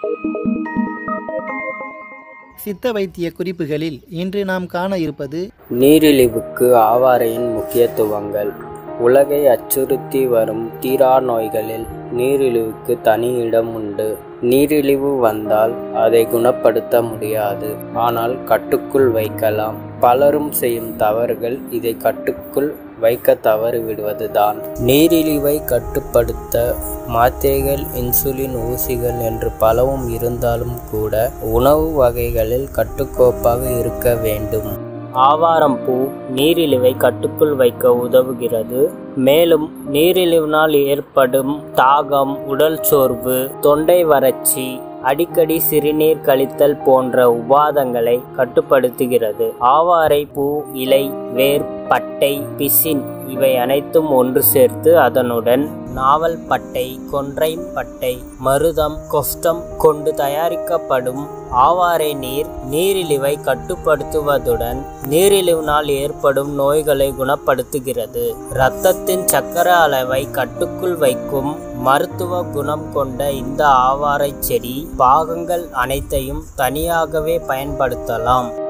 சித்த வைத்திய குறிப்புகளில் இன்று நாம் காண இருப்பது நீரிழிவுக்கு ஆவாரையின் முக்கியத்துவங்கள். உலகை அச்சுறுத்தி வரும் தீரா நோய்களில் நீரிழிவுக்கு தனி இடம் உண்டு. நீரிழிவு வந்தால் அதை குணப்படுத்த முடியாது, ஆனால் கட்டுக்குள் வைக்கலாம். பலரும் செய்யும் தவறுகள் இதை கட்டுக்குள் வைக்க தவறிவிடுவதுதான். நீரிழிவை கட்டுப்படுத்த மாத்திரைகள், இன்சுலின் ஊசிகள் என்று பலவும் இருந்தாலும் கூட உணவு வகைகளில் கட்டுக்கோப்பாக இருக்க வேண்டும். ஆவாரம் பூ நீரிழிவை கட்டுக்குள் வைக்க உதவுகிறது. மேலும் நீரிழிவினால் ஏற்படும் தாகம், உடல் சோர்வு, தொண்டை வறட்சி, அடிக்கடி சிறுநீர் கழித்தல் போன்ற உபாதங்களை கட்டுப்படுத்துகிறது. ஆவாரை பூ, இலை, வேர், பட்டை, பிசின் இவை அனைத்தும் ஒன்று சேர்த்து அதனுடன் நாவல் பட்டை, கொன்றை பட்டை, மருதம், கொஸ்டம் கொண்டு தயாரிக்கப்படும் ஆவாரை நீர் நீரிழிவை கட்டுப்படுத்துவதுடன் நீரிழிவினால் ஏற்படும் நோய்களை குணப்படுத்துகிறது. இரத்தத்தின் சக்கர அளவை கட்டுக்குள் வைக்கும் மருத்துவ குணம் கொண்ட இந்த ஆவாரை செடி பாகங்கள் அனைத்தையும் தனியாகவே பயன்படுத்தலாம்.